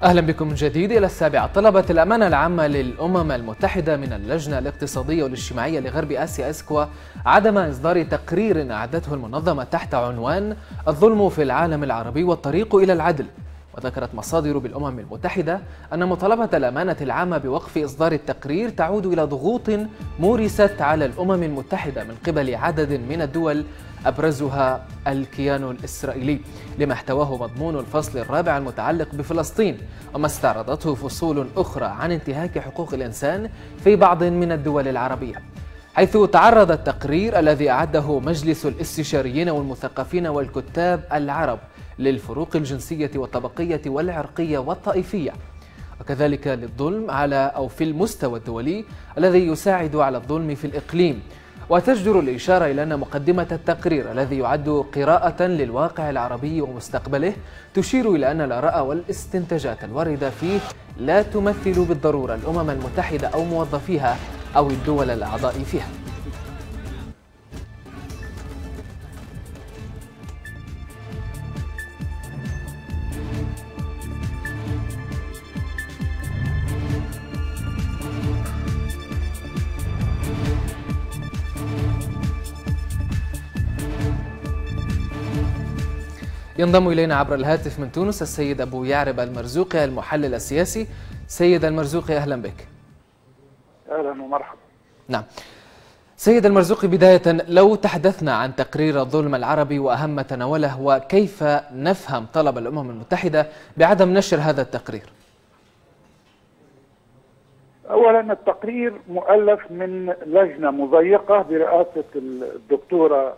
أهلا بكم من جديد إلى السابعة. طلبت الأمانة العامة للأمم المتحدة من اللجنة الاقتصادية والاجتماعية لغرب آسيا إسكوا عدم إصدار تقرير أعدته المنظمة تحت عنوان الظلم في العالم العربي والطريق إلى العدل. وذكرت مصادر بالأمم المتحدة أن مطالبة الأمانة العامة بوقف إصدار التقرير تعود إلى ضغوط مورست على الأمم المتحدة من قبل عدد من الدول أبرزها الكيان الإسرائيلي لما احتواه مضمون الفصل الرابع المتعلق بفلسطين، وما استعرضته فصول أخرى عن انتهاك حقوق الإنسان في بعض من الدول العربية، حيث تعرض التقرير الذي أعده مجلس الاستشاريين والمثقفين والكتاب العرب للفروق الجنسية والطبقية والعرقية والطائفية، وكذلك للظلم في المستوى الدولي الذي يساعد على الظلم في الإقليم. وتجدر الإشارة إلى أن مقدمة التقرير الذي يعد قراءة للواقع العربي ومستقبله تشير إلى أن الآراء والاستنتاجات الواردة فيه لا تمثل بالضرورة الأمم المتحدة أو موظفيها أو الدول الأعضاء فيها. ينضم إلينا عبر الهاتف من تونس السيد أبو يعرب المرزوقي المحلل السياسي. سيد المرزوقي أهلا بك. أهلا ومرحبا. نعم سيد المرزوقي، بداية لو تحدثنا عن تقرير الظلم العربي وأهم ما تناوله وكيف نفهم طلب الأمم المتحدة بعدم نشر هذا التقرير. أولا التقرير مؤلف من لجنة مضيقة برئاسة الدكتورة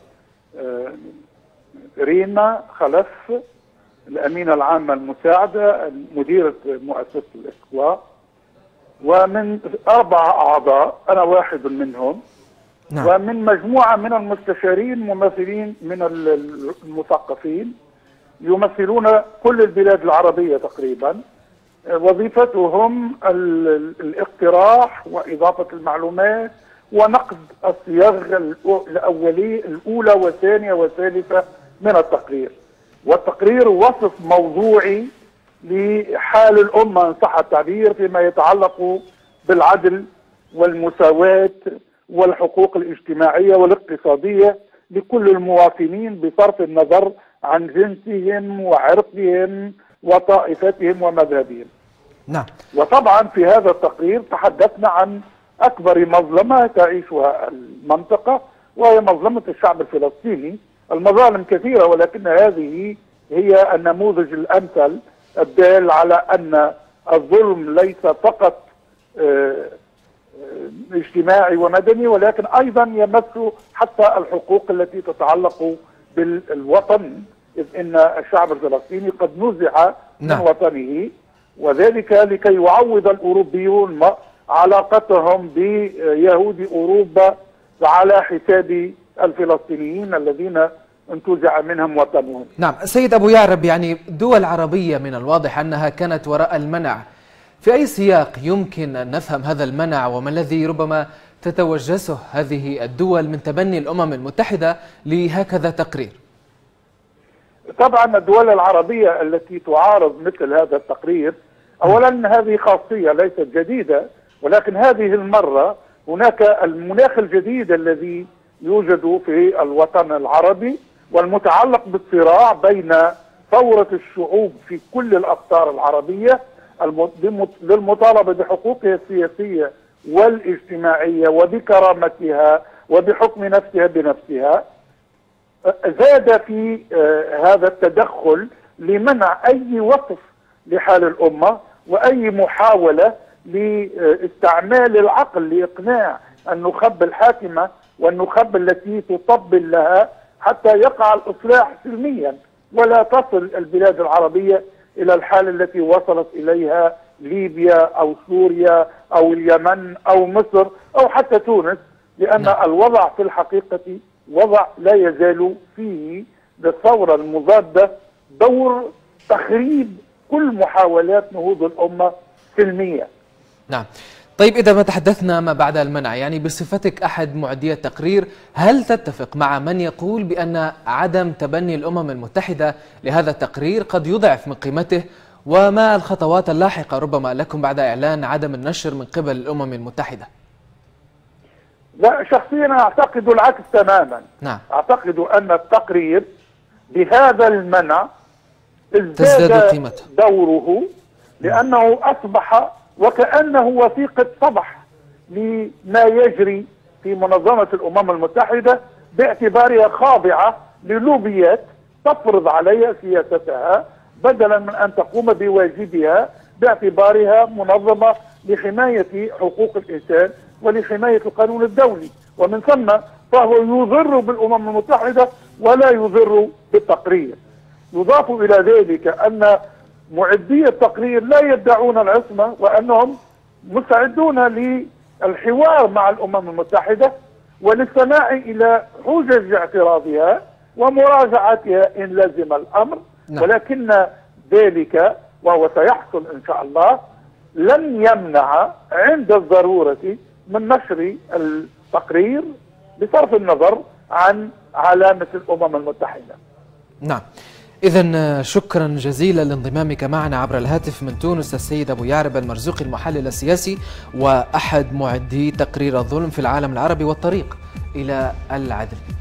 ريما خلف الأمينة العامة المساعدة مديرة مؤسسة الإسكوا، ومن 4 أعضاء أنا واحد منهم. نعم. ومن مجموعة من المستشارين ممثلين من المثقفين يمثلون كل البلاد العربية تقريبا. وظيفتهم الاقتراح وإضافة المعلومات ونقد الصياغ الأولى والثانية والثالثة من التقرير. والتقرير وصف موضوعي لحال الأمة إن صح التعبير فيما يتعلق بالعدل والمساواة والحقوق الاجتماعية والاقتصادية لكل المواطنين بصرف النظر عن جنسهم وعرقهم وطائفتهم ومذهبهم. نعم. وطبعا في هذا التقرير تحدثنا عن أكبر مظلمة تعيشها المنطقة وهي مظلمة الشعب الفلسطيني. المظالم كثيرة ولكن هذه هي النموذج الأمثل الدال على أن الظلم ليس فقط اجتماعي ومدني ولكن أيضا يمس حتى الحقوق التي تتعلق بالوطن، إذ إن الشعب الفلسطيني قد نزع من وطنه، وذلك لكي يعوض الأوروبيون علاقتهم بيهود أوروبا على حساب الفلسطينيين الذين انتزع منهم وطنهم. نعم سيد أبو يعرب، يعني دول عربية من الواضح أنها كانت وراء المنع. في أي سياق يمكن أن نفهم هذا المنع، وما الذي ربما تتوجسه هذه الدول من تبني الأمم المتحدة لهكذا تقرير؟ طبعا الدول العربية التي تعارض مثل هذا التقرير، أولا هذه خاصية ليست جديدة، ولكن هذه المرة هناك المناخ الجديد الذي يوجد في الوطن العربي والمتعلق بالصراع بين ثورة الشعوب في كل الأقطار العربية للمطالبة بحقوقها السياسية والاجتماعية وبكرامتها وبحكم نفسها بنفسها. زاد في هذا التدخل لمنع أي وصف لحال الأمة وأي محاولة لاستعمال العقل لإقناع النخب الحاكمة والنخب التي تطبل لها حتى يقع الإصلاح سلميا ولا تصل البلاد العربية إلى الحالة التي وصلت إليها ليبيا أو سوريا أو اليمن أو مصر أو حتى تونس، لأن الوضع في الحقيقة وضع لا يزال فيه للثورة المضادة دور تخريب كل محاولات نهوض الأمة سلمية. نعم. طيب إذا ما تحدثنا ما بعد المنع، يعني بصفتك أحد معدي التقرير، هل تتفق مع من يقول بأن عدم تبني الأمم المتحدة لهذا التقرير قد يضعف من قيمته وما الخطوات اللاحقة ربما لكم بعد إعلان عدم النشر من قبل الأمم المتحدة؟ لا، شخصيا أعتقد العكس تماما. نعم. أعتقد أن التقرير بهذا المنع تزداد قيمته دوره، لأنه أصبح وكأنه وثيقة صبح لما يجري في منظمة الأمم المتحدة، باعتبارها خاضعة للوبيات تفرض عليها سياستها بدلا من أن تقوم بواجبها باعتبارها منظمة لحماية حقوق الإنسان ولحماية القانون الدولي. ومن ثم فهو يضر بالأمم المتحدة ولا يضر بالتقرير. يضاف إلى ذلك أن معدي التقرير لا يدعون العصمة، وأنهم مستعدون للحوار مع الأمم المتحدة وللاستماع إلى حجج اعتراضها ومراجعتها إن لزم الأمر. نعم. ولكن ذلك، وهو سيحصل إن شاء الله، لن يمنع عند الضرورة من نشر التقرير بصرف النظر عن علامة الأمم المتحدة. نعم. إذن شكرا جزيلا لانضمامك معنا عبر الهاتف من تونس السيد أبو يعرب المرزوقي، المحلل السياسي وأحد معدي تقرير الظلم في العالم العربي والطريق إلى العدل.